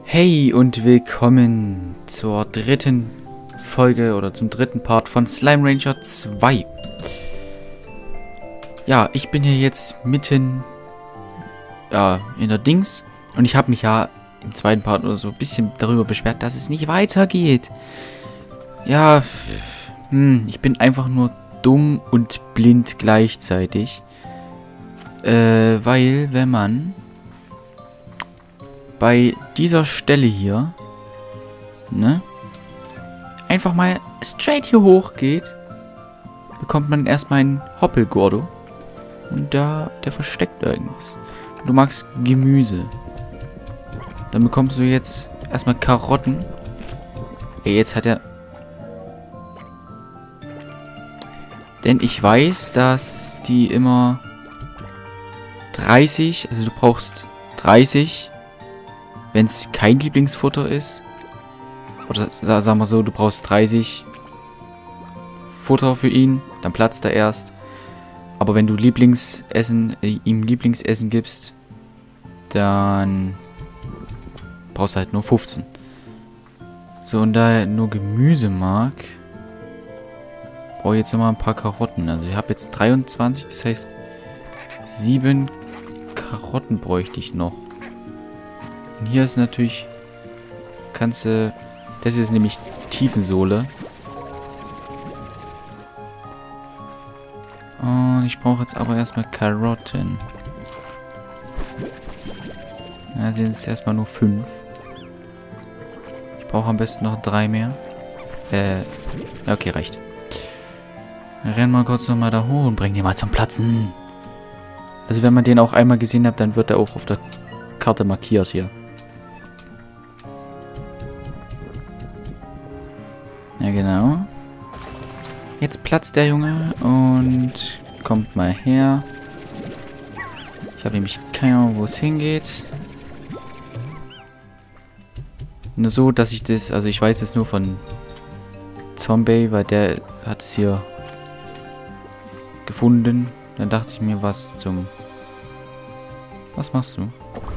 Hey und willkommen zur dritten Folge oder zum dritten Part von Slime Rancher 2. Ja, ich bin hier jetzt mitten in der Dings und ich habe mich ja im zweiten Part oder so ein bisschen darüber beschwert, dass es nicht weitergeht. Ja, ich bin einfach nur dumm und blind gleichzeitig. Weil wenn man bei dieser Stelle hier, ne, einfach mal straight hier hoch geht, bekommt man erstmal einen Hoppelgordo. Und der versteckt irgendwas. Du magst Gemüse. Dann bekommst du jetzt erstmal Karotten. Ey, jetzt hat er... Denn ich weiß, dass die immer 30, also du brauchst 30, wenn es kein Lieblingsfutter ist. Oder sagen wir so, du brauchst 30 Futter für ihn, dann platzt er erst. Aber wenn du ihm Lieblingsessen gibst, dann brauchst du halt nur 15. So, und da er nur Gemüse mag, brauche ich jetzt nochmal ein paar Karotten. Also ich habe jetzt 23, das heißt 7 Karotten bräuchte ich noch. Und hier ist natürlich, das ist nämlich Tiefensohle. Und ich brauche jetzt aber erstmal Karotten. Ja, sind es erstmal nur 5. Ich brauche am besten noch 3 mehr. Okay, reicht. Renn mal kurz nochmal da hoch und bring den mal zum Platzen. Also wenn man den auch einmal gesehen hat, dann wird er auch auf der Karte markiert hier. Ja, genau. Jetzt platzt der Junge und kommt mal her. Ich habe nämlich keine Ahnung, wo es hingeht. Nur so, dass ich das... Also ich weiß es nur von Zombie, weil der hat es hier gefunden. Dann dachte ich mir, was machst du?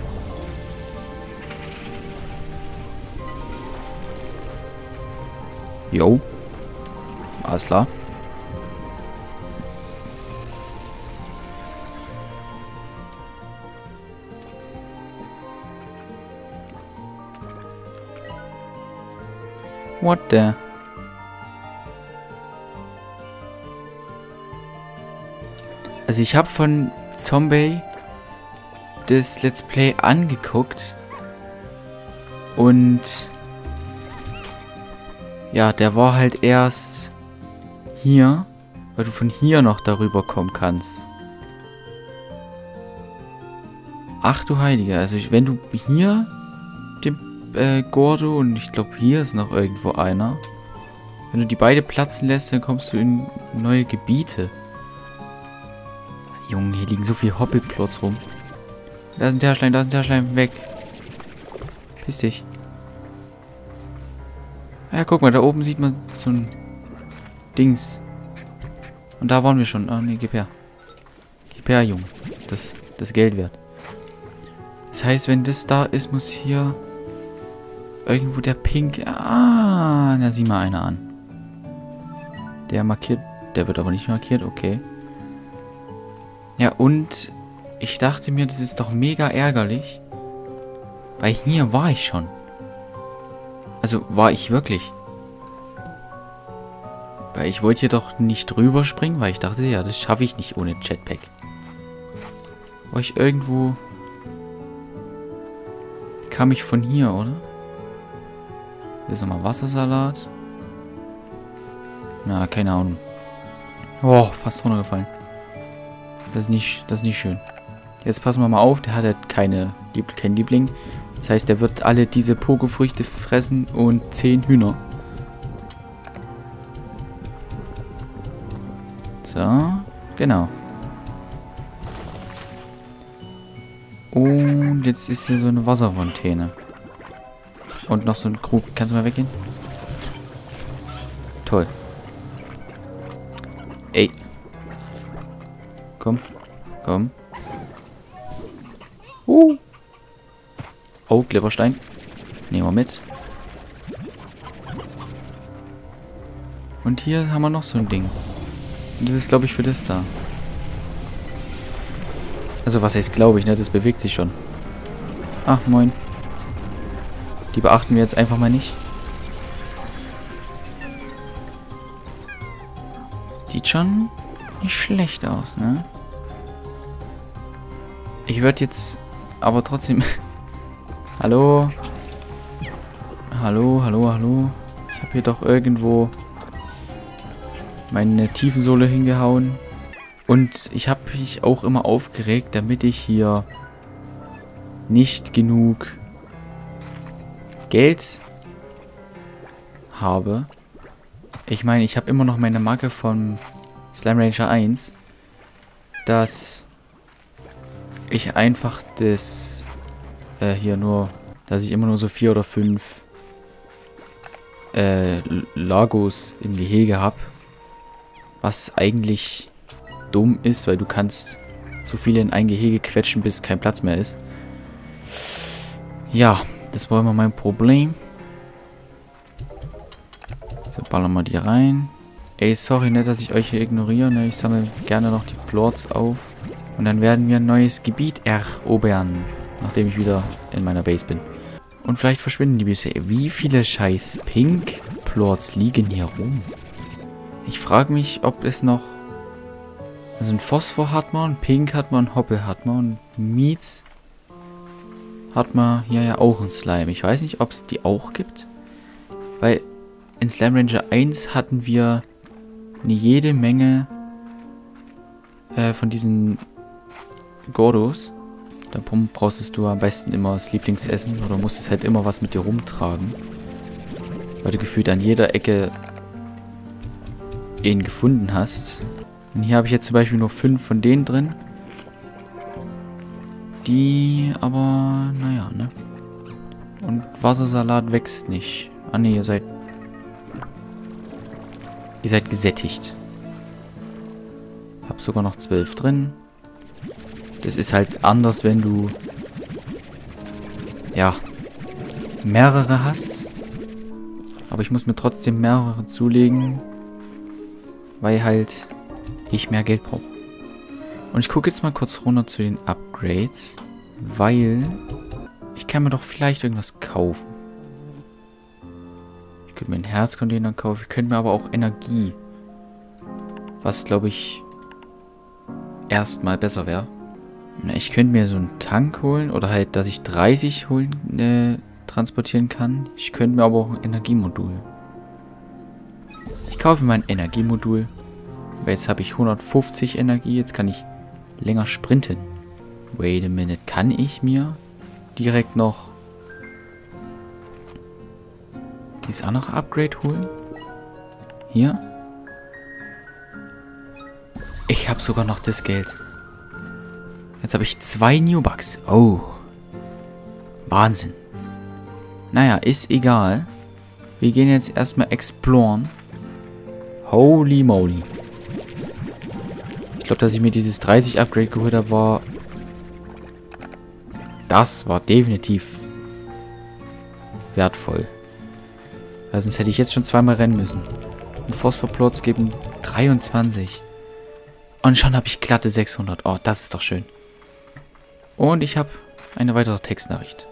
Jo. Alles klar. What the? Also ich habe von Zombie das Let's Play angeguckt und ja, der war halt erst hier, weil du von hier noch darüber kommen kannst. Ach du Heilige, also wenn du hier den Gordo und ich glaube hier ist noch irgendwo einer, wenn du die beide platzen lässt, dann kommst du in neue Gebiete. Junge, hier liegen so viele Hoppelplots rum. Da ist ein Terschleim, weg. Piss dich. Ja, guck mal, da oben sieht man so ein Dings. Und da waren wir schon. Ah, ne, gib her. Gib her, Junge. Das Geld wert. Das heißt, wenn das da ist, muss hier irgendwo der Pink... Ah, da sieh mal einer an. Der markiert... Der wird aber nicht markiert, okay. Ja, und ich dachte mir, das ist doch mega ärgerlich. Weil hier war ich schon. Also, war ich wirklich. Weil ich wollte hier doch nicht drüber springen, weil ich dachte, ja, das schaffe ich nicht ohne Jetpack. War ich irgendwo... Kam ich von hier, oder? Hier ist nochmal Wassersalat. Na, keine Ahnung. Oh, fast runtergefallen. Das ist nicht schön. Jetzt passen wir mal auf, der hat halt kein Liebling. Das heißt, der wird alle diese Pokofrüchte fressen und 10 Hühner. So, genau. Und jetzt ist hier so eine Wasserfontäne. Und noch so ein Krug. Kannst du mal weggehen? Toll. Ey. Komm. Oh, Glibberstein. Nehmen wir mit. Und hier haben wir noch so ein Ding. Und das ist, glaube ich, für das da. Also, was heißt, glaube ich, ne? Das bewegt sich schon. Ah, moin. Die beachten wir jetzt einfach mal nicht. Sieht schon nicht schlecht aus, ne? Ich würde jetzt aber trotzdem... Hallo? Hallo, hallo, hallo? Ich habe hier doch irgendwo meine Tiefensohle hingehauen. Und ich habe mich auch immer aufgeregt, damit ich hier nicht genug Geld habe. Ich meine, ich habe immer noch meine Marke vom Slime Rancher 1, dass ich einfach das hier nur, dass ich immer nur so 4 oder 5 Lagos im Gehege habe. Was eigentlich dumm ist, weil du kannst so viele in ein Gehege quetschen, bis kein Platz mehr ist. Ja, das war immer mein Problem. So, ballern wir die rein. Ey, sorry, nicht, dass ich euch hier ignoriere. Ne? Ich sammle gerne noch die Plorts auf. Und dann werden wir ein neues Gebiet erobern, nachdem ich wieder in meiner Base bin. Und vielleicht verschwinden die bisher. Wie viele scheiß Pink-Plorts liegen hier rum? Ich frage mich, ob es noch... Also ein Phosphor hat man, ein Pink hat man, ein Hoppel hat man und Miets hat man hier ja auch ein Slime. Ich weiß nicht, ob es die auch gibt. Weil in Slime Rancher 1 hatten wir eine jede Menge von diesen Gordos. Darum brauchst du am besten immer das Lieblingsessen oder musstest halt immer was mit dir rumtragen. Weil du gefühlt an jeder Ecke ihn gefunden hast. Und hier habe ich jetzt zum Beispiel nur 5 von denen drin. Die aber, naja, ne? Und Wassersalat wächst nicht. Ah ne, ihr seid gesättigt. Hab sogar noch 12 drin. Das ist halt anders, wenn du ja mehrere hast. Aber ich muss mir trotzdem mehrere zulegen, weil halt ich mehr Geld brauche. Und ich gucke jetzt mal kurz runter zu den Upgrades, weil ich kann mir doch vielleicht irgendwas kaufen. Ich könnte mir einen Herzcontainer kaufen, ich könnte mir aber auch Energie, was glaube ich erstmal besser wäre. Ich könnte mir so einen Tank holen oder halt, dass ich 30 transportieren kann. Ich könnte mir aber auch ein Energiemodul. Ich kaufe mir ein Energiemodul, weil jetzt habe ich 150 Energie, jetzt kann ich länger sprinten. Wait a minute, kann ich mir direkt noch dieses andere Upgrade holen? Hier? Ich habe sogar noch das Geld. Jetzt habe ich 2 Newbucks. Oh. Wahnsinn. Naja, ist egal. Wir gehen jetzt erstmal exploren. Holy moly. Ich glaube, dass ich mir dieses 30 Upgrade geholt habe, war... Das war definitiv wertvoll. Weil sonst hätte ich jetzt schon zweimal rennen müssen. Und Phosphor-Plots geben 23. Und schon habe ich glatte 600. Oh, das ist doch schön. Und ich habe eine weitere Textnachricht.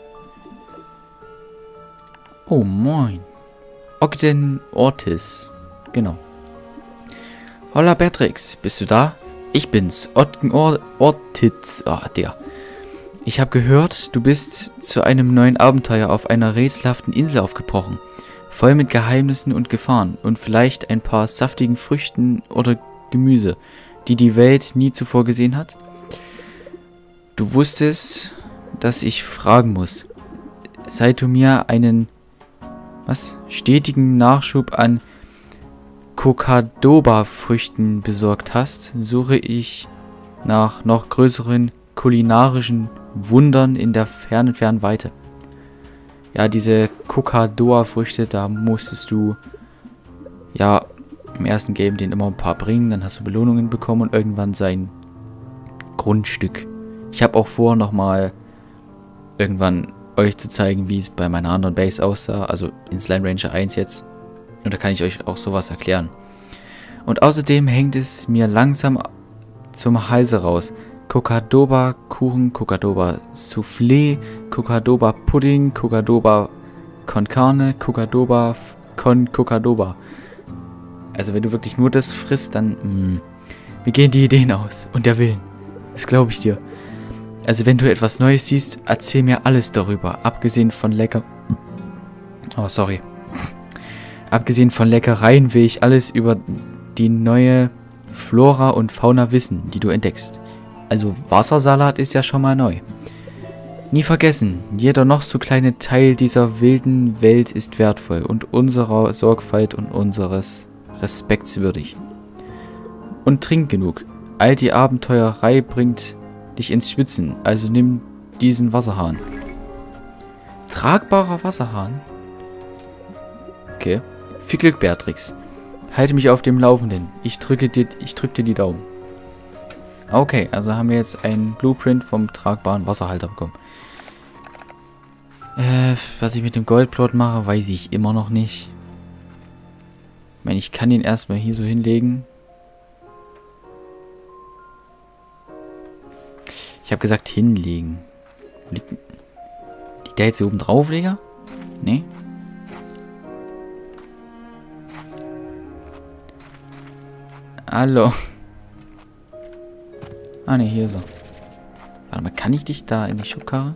Oh, moin. Ogden Ortiz. Genau. Holla, Beatrix. Bist du da? Ich bin's. Ogden Ortiz. Ah, der. Ich habe gehört, du bist zu einem neuen Abenteuer auf einer rätselhaften Insel aufgebrochen. Voll mit Geheimnissen und Gefahren. Und vielleicht ein paar saftigen Früchten oder Gemüse, die die Welt nie zuvor gesehen hat? Du wusstest, dass ich fragen muss. Seit du mir einen stetigen Nachschub an Kokadoba-Früchten besorgt hast, suche ich nach noch größeren kulinarischen Wundern in der fernen Weite. Ja, diese Kokadoa-Früchte, da musstest du ja im ersten Game den immer ein paar bringen, dann hast du Belohnungen bekommen und irgendwann sein Grundstück. Ich habe auch vor, nochmal irgendwann euch zu zeigen, wie es bei meiner anderen Base aussah, also in Slime Rancher 1 jetzt. Und da kann ich euch auch sowas erklären. Und außerdem hängt es mir langsam zum Halse raus. Cocadoba Kuchen, Cocadoba Soufflé, Cocadoba Pudding, Cocadoba con Carne, Cocadoba con Cocadoba. Also wenn du wirklich nur das frisst, dann mir gehen die Ideen aus und der Willen. Das glaube ich dir. Also wenn du etwas Neues siehst, erzähl mir alles darüber. Abgesehen von Abgesehen von Leckereien will ich alles über die neue Flora und Fauna wissen, die du entdeckst. Also Wassersalat ist ja schon mal neu. Nie vergessen, jeder noch so kleine Teil dieser wilden Welt ist wertvoll und unserer Sorgfalt und unseres Respekts würdig. Und trink genug. All die Abenteuerei bringt dich ins Schwitzen, also nimm diesen Wasserhahn. Tragbarer Wasserhahn? Okay. Viel Glück, Beatrix. Halte mich auf dem Laufenden. Ich drück dir die Daumen. Okay, also haben wir jetzt einen Blueprint vom tragbaren Wasserhalter bekommen. Was ich mit dem Goldplot mache, weiß ich immer noch nicht. Ich meine, ich kann ihn erstmal hier so hinlegen. Ich habe gesagt hinlegen. Liegt der jetzt hier oben drauf, Digga? Nee. Hallo. Ah, ne, hier so. Warte mal, kann ich dich da in die Schubkarre?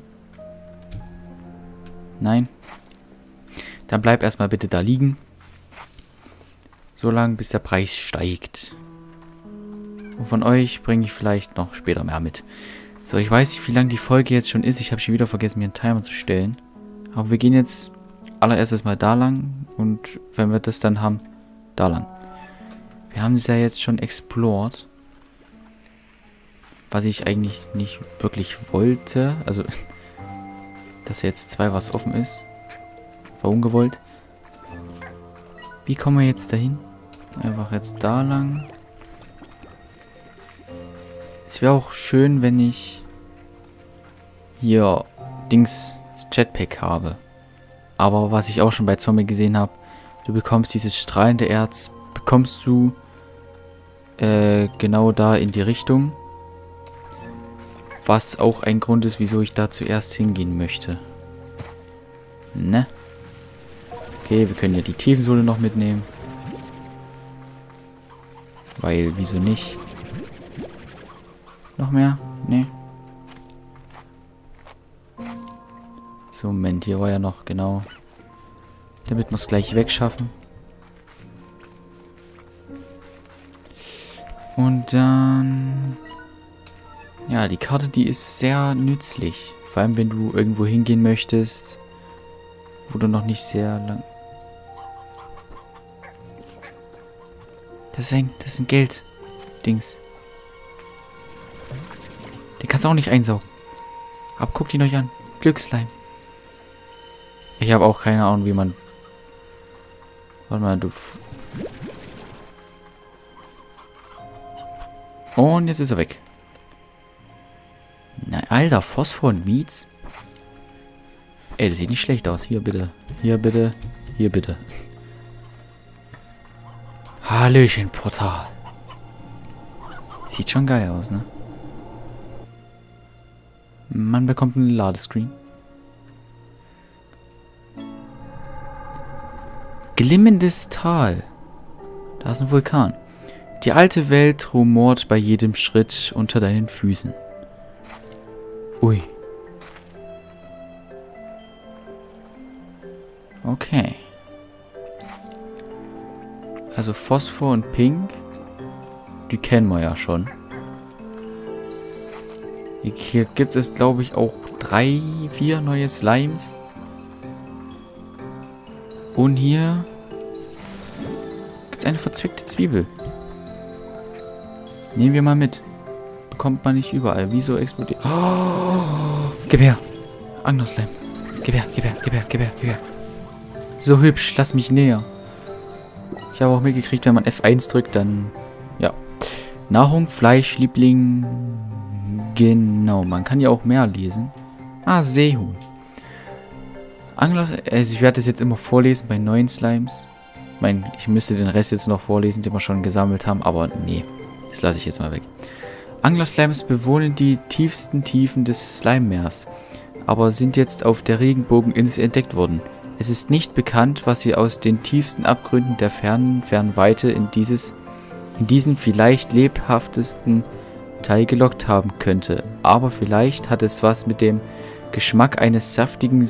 Nein. Dann bleib erstmal bitte da liegen. So lange, bis der Preis steigt. Und von euch bringe ich vielleicht noch später mehr mit. So, ich weiß nicht, wie lange die Folge jetzt schon ist. Ich habe schon wieder vergessen, mir einen Timer zu stellen. Aber wir gehen jetzt allererstes mal da lang. Und wenn wir das dann haben, da lang. Wir haben es ja jetzt schon explored. Was ich eigentlich nicht wirklich wollte. Also, dass jetzt 2 was offen ist. War ungewollt. Wie kommen wir jetzt dahin? Einfach jetzt da lang. Es wäre auch schön, wenn ich hier das Jetpack habe. Aber was ich auch schon bei Zombie gesehen habe, du bekommst dieses strahlende Erz, bekommst du genau da in die Richtung. Was auch ein Grund ist, wieso ich da zuerst hingehen möchte. Ne? Okay, wir können ja die Tiefensohle noch mitnehmen. Weil, wieso nicht? Noch mehr? Nee. So, Moment, hier war ja noch, genau. Damit wir es gleich wegschaffen. Und dann... Ja, die Karte, die ist sehr nützlich. Vor allem, wenn du irgendwo hingehen möchtest, wo du noch nicht sehr lang... Das ist ein Geld-Dings. Den kannst du auch nicht einsaugen. Aber guckt ihn euch an. Glücksleim. Ich habe auch keine Ahnung, wie man... Warte mal, du... Und jetzt ist er weg. Na, Alter, Phosphor und Miets? Ey, das sieht nicht schlecht aus. Hier bitte. Hier bitte. Hier bitte. Hallöchen, Portal. Sieht schon geil aus, ne? Man bekommt einen Ladescreen. Glimmendes Tal. Da ist ein Vulkan. Die alte Welt rumort bei jedem Schritt unter deinen Füßen. Ui. Okay. Also Phosphor und Pink. Die kennen wir ja schon. Hier gibt es, glaube ich, auch 3, 4 neue Slimes. Und hier gibt es eine verzwickte Zwiebel. Nehmen wir mal mit. Bekommt man nicht überall. Wieso explodiert... Oh, gib her. Anglerslime. Gib her, gib her, gib her, gib her, gib her. So hübsch, lass mich näher. Ich habe auch mitgekriegt, wenn man F1 drückt, dann... Ja. Nahrung, Fleisch, Liebling... Genau, man kann ja auch mehr lesen. Ah, Seehuhn. Angler, also ich werde das jetzt immer vorlesen bei neuen Slimes. Ich meine, ich müsste den Rest jetzt noch vorlesen, den wir schon gesammelt haben, aber nee, das lasse ich jetzt mal weg. Angler-Slimes bewohnen die tiefsten Tiefen des Slime-Meers, aber sind jetzt auf der Regenbogeninsel entdeckt worden. Es ist nicht bekannt, was sie aus den tiefsten Abgründen der fernen Weite in diesen vielleicht lebhaftesten Teil gelockt haben könnte. Aber vielleicht hat es was mit dem Geschmack eines saftigen,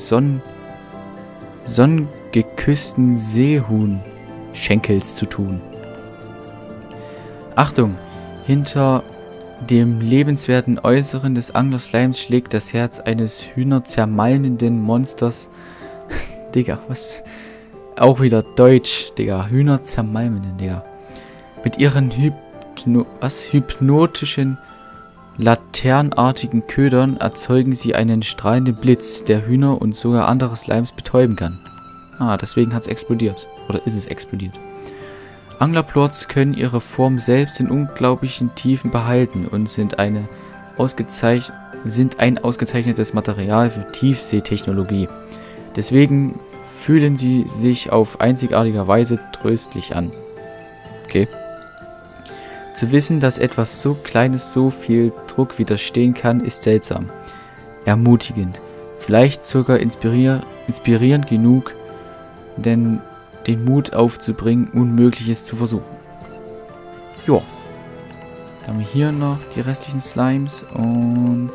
sonnengeküssten Seehuhnschenkels zu tun. Achtung! Hinter dem lebenswerten Äußeren des Angler-Slimes schlägt das Herz eines hühnerzermalmenden Monsters. Digga, was? Auch wieder Deutsch, Digga. Hühnerzermalmenden, Digga. Mit ihren hypnotischen, laternenartigen Ködern erzeugen sie einen strahlenden Blitz, der Hühner und sogar andere Slimes betäuben kann. Ah, deswegen hat es explodiert. Oder ist es explodiert. Anglerplorts können ihre Form selbst in unglaublichen Tiefen behalten und sind ein ausgezeichnetes Material für Tiefseetechnologie. Deswegen fühlen sie sich auf einzigartige Weise tröstlich an. Okay. Zu wissen, dass etwas so Kleines so viel Druck widerstehen kann, ist seltsam. Ermutigend. Vielleicht sogar inspirierend genug, denn den Mut aufzubringen, Unmögliches zu versuchen. Jo. Dann haben wir hier noch die restlichen Slimes und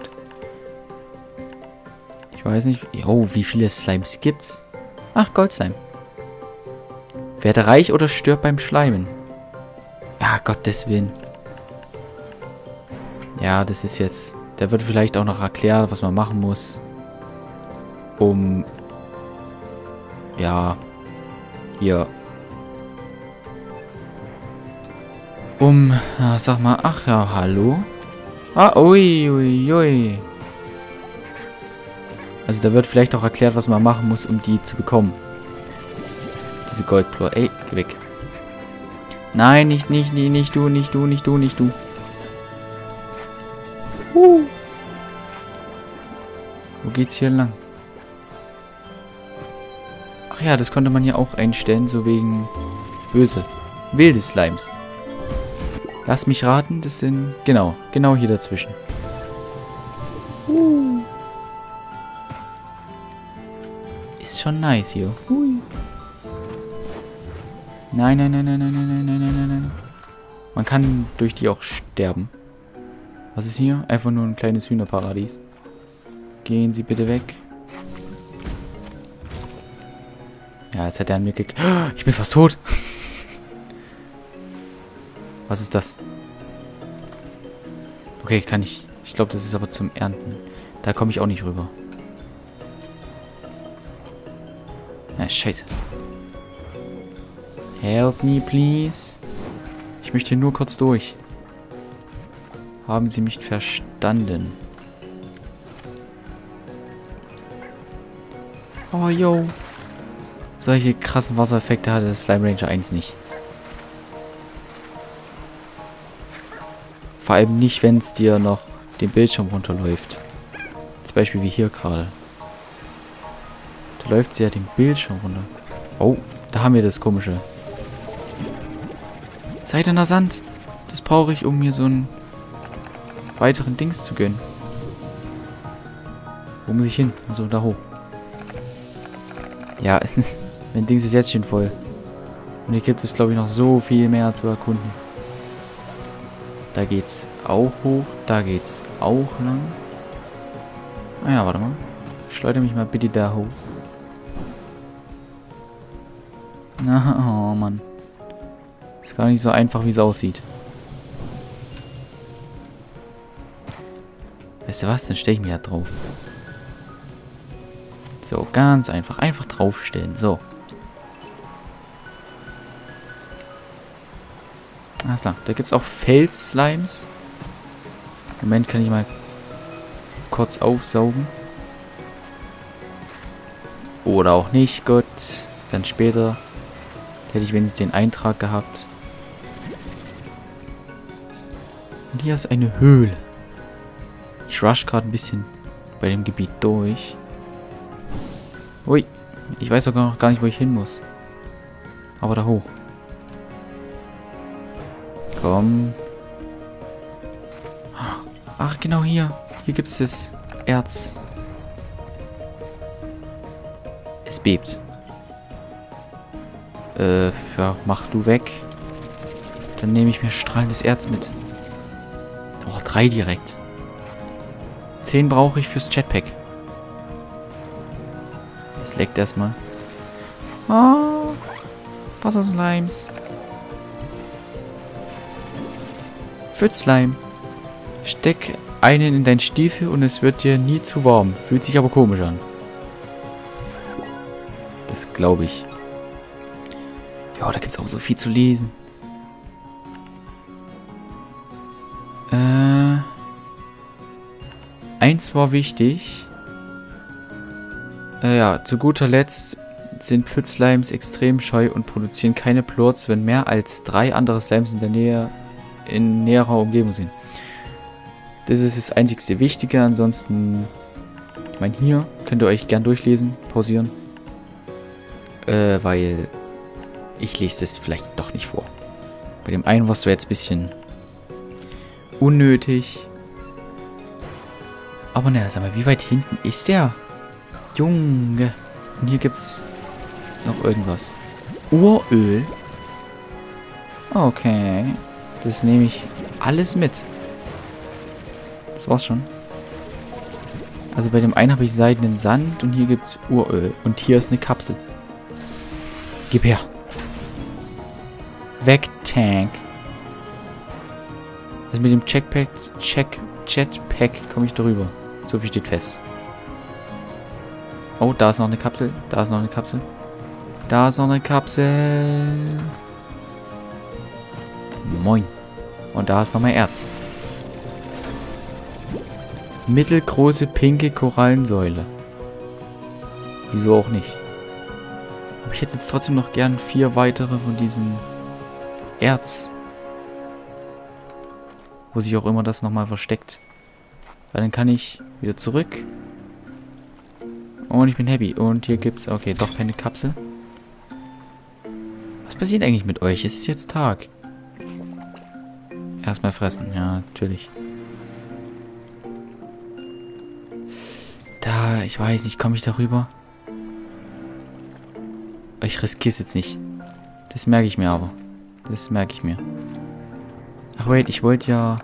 ich weiß nicht. Jo, wie viele Slimes gibt's? Ach, Goldslime. Werde reich oder stirb beim Schleimen. Ja, Gottes Willen. Ja, das ist jetzt... Da wird vielleicht auch noch erklärt, was man machen muss, um... Ja... Hier... sag mal... Ach ja, hallo? Ah, ui, ui, ui. Also da wird vielleicht auch erklärt, was man machen muss, um die zu bekommen. Diese Goldplor. Ey, geh weg. Nein, nicht du. Wo geht's hier lang? Ach ja, das konnte man hier auch einstellen, so wegen böse. Wilde Slimes. Lass mich raten, das sind... Genau hier dazwischen. Ist schon nice hier. Nein. Man kann durch die auch sterben. Was ist hier? Einfach nur ein kleines Hühnerparadies. Gehen Sie bitte weg. Ja, jetzt hat er an mir Ich bin fast tot. Was ist das? Okay, kann ich... Ich glaube, das ist aber zum Ernten. Da komme ich auch nicht rüber. Na, scheiße. Help me, please. Ich möchte hier nur kurz durch. Haben Sie mich verstanden? Oh, yo. Solche krassen Wassereffekte hatte Slime Rancher 1 nicht. Vor allem nicht, wenn es dir noch den Bildschirm runterläuft. Zum Beispiel wie hier gerade. Da läuft sie ja den Bildschirm runter. Oh, da haben wir das Komische. Seidener Sand. Das brauche ich, um mir so einen weiteren Dings zu gönnen. Wo muss ich hin? Also da hoch. Ja, mein Dings ist jetzt schon voll. Und hier gibt es, glaube ich, noch so viel mehr zu erkunden. Da geht's auch hoch. Da geht's auch lang. Ah ja, warte mal. Schleudere mich mal bitte da hoch. Na, oh Mann. Ist gar nicht so einfach, wie es aussieht. Weißt du was? Dann stelle ich mich ja drauf. So, ganz einfach. Einfach draufstellen. So. Alles klar. Da gibt es auch Fels-Slimes. Moment, kann ich mal kurz aufsaugen. Oder auch nicht. Gut. Dann später hätte ich wenigstens den Eintrag gehabt. Und hier ist eine Höhle. Ich rush gerade ein bisschen bei dem Gebiet durch. Ui, Ich weiß sogar noch gar nicht, wo ich hin muss. Aber da hoch. Komm. Ach, genau hier. Hier gibt es das Erz. Es bebt. Ja, mach du weg. Dann nehme ich mir strahlendes Erz mit. Oh, 3 direkt. 10 brauche ich fürs Jetpack. Es leckt erstmal. Oh, Wasserslimes. Pfützleim. Steck einen in deinen Stiefel und es wird dir nie zu warm. Fühlt sich aber komisch an. Das glaube ich. Ja, da gibt es auch so viel zu lesen. Eins war wichtig. Ja, zu guter Letzt sind Pfützslimes extrem scheu und produzieren keine Plurz, wenn mehr als 3 andere Slimes in der Nähe, in näherer Umgebung sind. Das ist das einzigste Wichtige. Ansonsten, ich meine, hier könnt ihr euch gern durchlesen, pausieren. Weil ich lese das vielleicht doch nicht vor. Bei dem einen war es jetzt ein bisschen unnötig. Aber ne, sag mal, wie weit hinten ist der? Junge. Und hier gibt's noch irgendwas. Uröl. Okay. Das nehme ich alles mit. Das war's schon. Also bei dem einen habe ich seidenen Sand und hier gibt's Uröl. Und hier ist eine Kapsel. Gib her. Weg, Tank. Also mit dem Jetpack komme ich darüber. So viel steht fest. Oh, da ist noch eine Kapsel. Da ist noch eine Kapsel. Da ist noch eine Kapsel. Moin. Und da ist noch mal Erz. Mittelgroße pinke Korallensäule. Wieso auch nicht? Aber ich hätte jetzt trotzdem noch gern 4 weitere von diesen Erz. Wo sich auch immer das nochmal versteckt. Weil dann kann ich wieder zurück. Und ich bin happy. Und hier gibt's, okay, doch keine Kapsel. Was passiert eigentlich mit euch? Es ist jetzt Tag. Erstmal fressen, ja, natürlich. Da, ich weiß nicht, komme ich darüber? Ich riskiere es jetzt nicht. Das merke ich mir aber. Das merke ich mir. Ach wait, ich wollte ja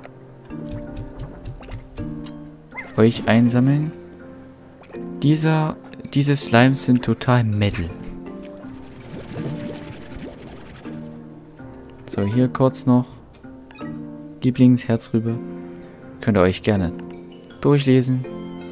euch einsammeln. Diese Slimes sind total Metal. So, hier kurz noch Lieblingsherzrübe. Könnt ihr euch gerne durchlesen.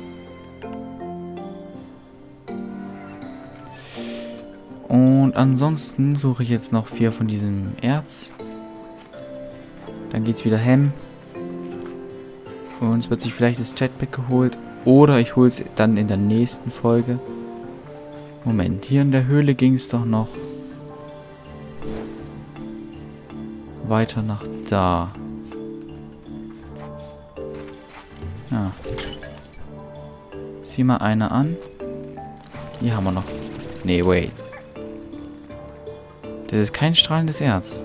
Und ansonsten suche ich jetzt noch 4 von diesem Erz. Dann geht's wieder hem. Und es wird sich vielleicht das Jetpack geholt. Oder ich hole es dann in der nächsten Folge. Moment, hier in der Höhle ging es doch noch weiter nach da. Ja. Sieh mal eine an. Hier haben wir noch. Nee, wait. Das ist kein strahlendes Erz.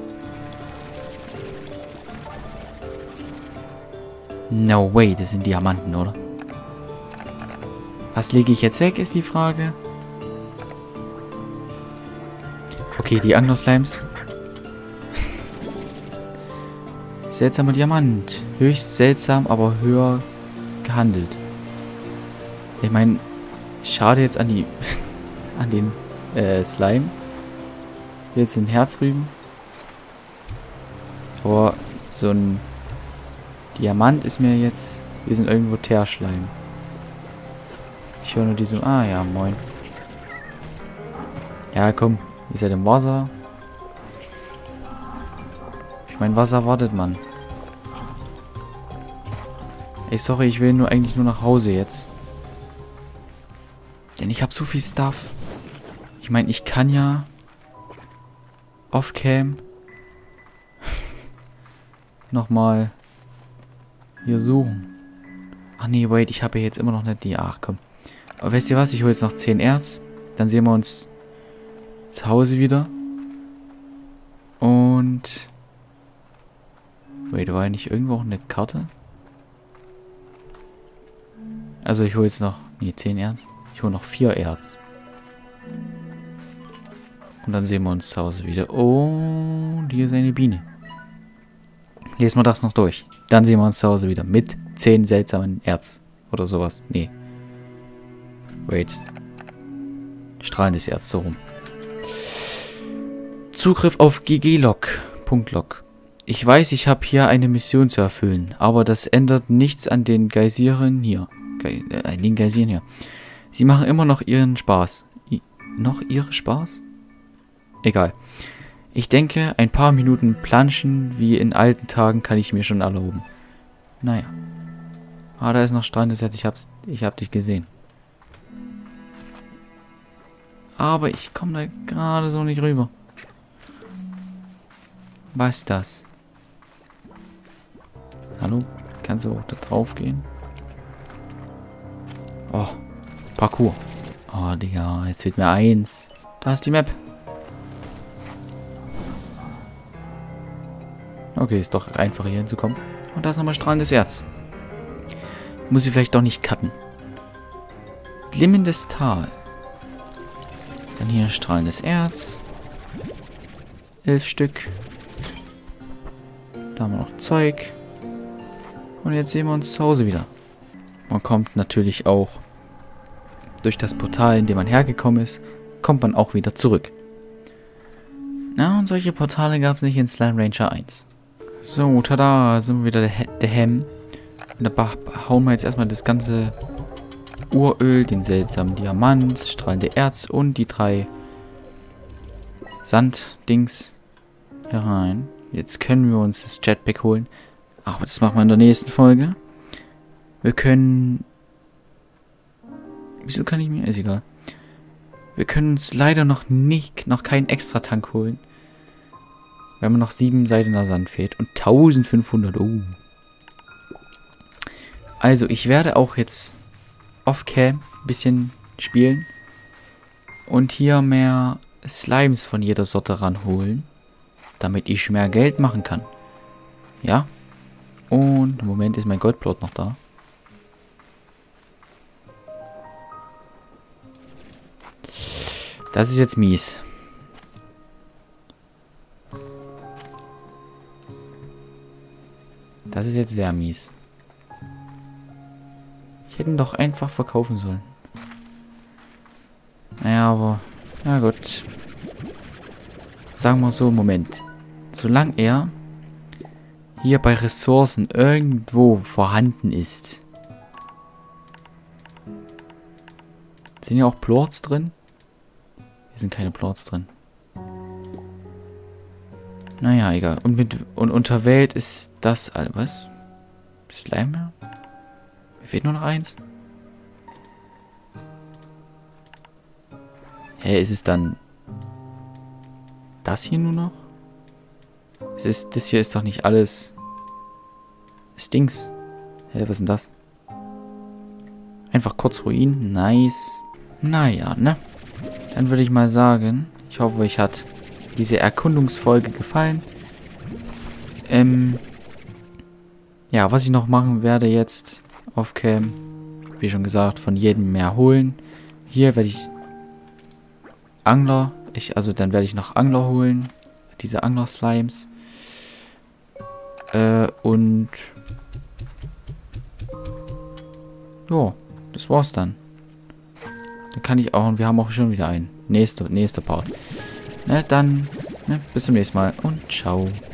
No way, das sind Diamanten, oder? Was lege ich jetzt weg, ist die Frage. Okay, die Angler-Slimes. Seltsamer Diamant. Höchst seltsam, aber höher gehandelt. Ich meine, schade jetzt an die an den Slime. Jetzt sind Herzrüben. Aber so ein Diamant ist mir jetzt... Wir sind irgendwo Teerschleim. Ich höre nur diese... Ah ja, moin. Ja, komm. Ihr seid im Wasser. Ich mein, was erwartet man? Ey, sorry, ich will nur eigentlich nur nach Hause jetzt. Denn ich habe so viel Stuff. Ich meine, ich kann ja... Off-Cam... nochmal... hier suchen. Ach nee, wait, ich habe ja jetzt immer noch nicht die... Ach komm. Aber wisst ihr was? Ich hole jetzt noch 10 Erz. Dann sehen wir uns zu Hause wieder. Und... Wait, war ja nicht irgendwo auch eine Karte? Also ich hole jetzt noch... Nee, 10 Erz. Ich hole noch 4 Erz. Und dann sehen wir uns zu Hause wieder. Und hier ist eine Biene. Lesen wir das noch durch. Dann sehen wir uns zu Hause wieder. Mit 10 seltsamen Erz. Oder sowas. Nee. Wait. Strahlendes Erz, so rum. Zugriff auf GG-Log. Punkt-Log. Ich weiß, ich habe hier eine Mission zu erfüllen. Aber das ändert nichts an den Geysiren hier. Den Geysiren hier. Sie machen immer noch ihren Spaß. Noch ihre Spaß? Egal. Ich denke, ein paar Minuten Planschen wie in alten Tagen kann ich mir schon erlauben. Naja. Ah, da ist noch Strandes Herz. Ich hab dich gesehen. Aber ich komme da gerade so nicht rüber. Was ist das? Hallo? Kannst du auch da drauf gehen? Oh, Parkour. Oh, Digga, jetzt fehlt mir eins. Da ist die Map. Okay, ist doch einfacher hier hinzukommen. Und da ist nochmal strahlendes Erz. Muss ich vielleicht doch nicht cutten. Glimmendes Tal. Dann hier strahlendes Erz. 11 Stück. Da haben wir noch Zeug. Und jetzt sehen wir uns zu Hause wieder. Man kommt natürlich auch durch das Portal, in dem man hergekommen ist, kommt man auch wieder zurück. Na, und solche Portale gab es nicht in Slime Rancher 1. So, tada, sind wir wieder daheim. Und da hauen wir jetzt erstmal das ganze Uröl, den seltsamen Diamant, strahlende Erz und die 3 Sanddings hier rein. Jetzt können wir uns das Jetpack holen. Aber das machen wir in der nächsten Folge. Wir können... Wieso kann ich mir... Ist egal. Wir können uns leider noch keinen Extra-Tank holen. Weil mir noch 7 Seidener Sand fehlt. Und 1500. Oh. Also, ich werde auch jetzt off-cam ein bisschen spielen. Und hier mehr Slimes von jeder Sorte ranholen. Damit ich mehr Geld machen kann. Ja. Und im Moment ist mein Goldplot noch da. Das ist jetzt mies. Das ist jetzt sehr mies. Ich hätte ihn doch einfach verkaufen sollen. Naja, aber... Na gut. Sagen wir so, Moment. Solange er hier bei Ressourcen irgendwo vorhanden ist. Sind hier auch Plorts drin? Hier sind keine Plorts drin. Naja, egal. Und unter Welt ist das... Was? Slime? Mir fehlt nur noch eins. Hä, ist es dann... Das hier nur noch? Das hier ist doch nicht alles... Dings. Hä, was ist denn das? Einfach kurz Ruin. Nice. Naja, ne? Dann würde ich mal sagen, ich hoffe, euch hat diese Erkundungsfolge gefallen. Ja, was ich noch machen werde jetzt auf Cam, wie schon gesagt, von jedem mehr holen. Hier werde ich Angler, dann werde ich noch Angler holen. Diese Angler-Slimes. Und ja, das war's dann. Dann kann ich auch, und wir haben auch schon wieder einen. Nächster Part. Ne, dann, ne, bis zum nächsten Mal und ciao.